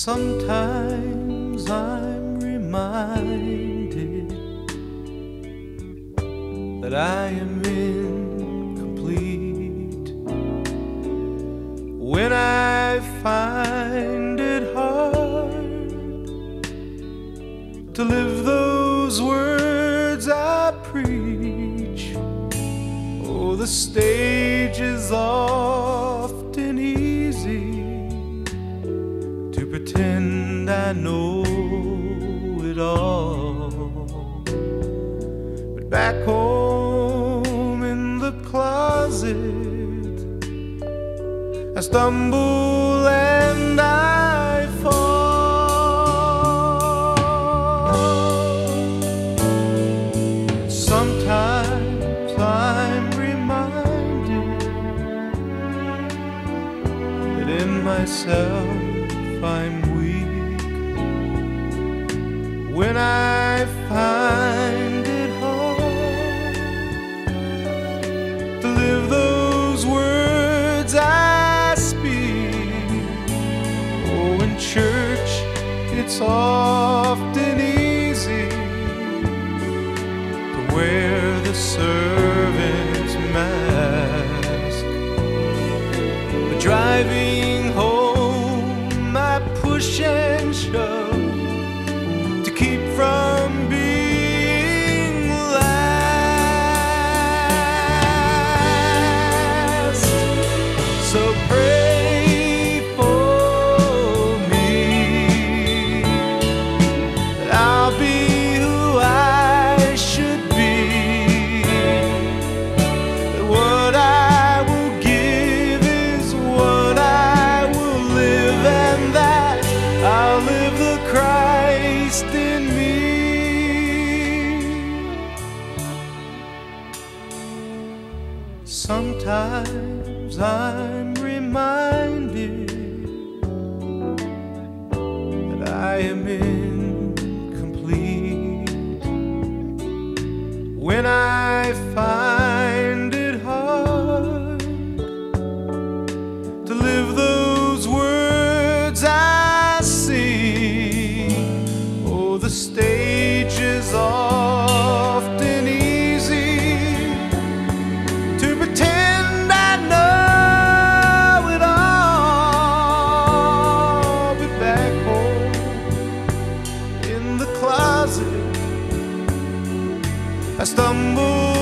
Sometimes I'm reminded that I am incomplete when I find it hard to live those words I preach. Oh, the stage is often easy to pretend I know it all, but back home in the closet I stumble and I fall. Sometimes I'm reminded that in myself I'm weak when I find it hard to live those words I speak. Oh, in church it's often easy to wear the servant's mask, but driving home I push and shove to keep from being last. So pray for me that I'll be who I should be, that what I will give is what I will live, and that I'll live the Christ in me. Sometimes I'm reminded that I am incomplete when I find it hard to live those words I sing. Oh, the stage is often easy to pretend I know it all, but back home in the closet I stumble